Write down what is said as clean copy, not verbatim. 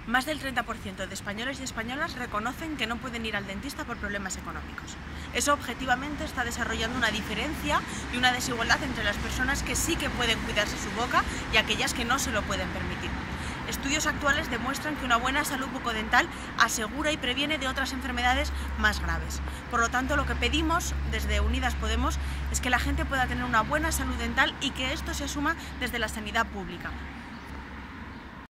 Más del 30% de españoles y españolas reconocen que no pueden ir al dentista por problemas económicos. Eso objetivamente está desarrollando una diferencia y una desigualdad entre las personas que sí que pueden cuidarse su boca y aquellas que no se lo pueden permitir. Estudios actuales demuestran que una buena salud bucodental asegura y previene de otras enfermedades más graves. Por lo tanto, lo que pedimos desde Unidas Podemos es que la gente pueda tener una buena salud dental y que esto se asuma desde la sanidad pública.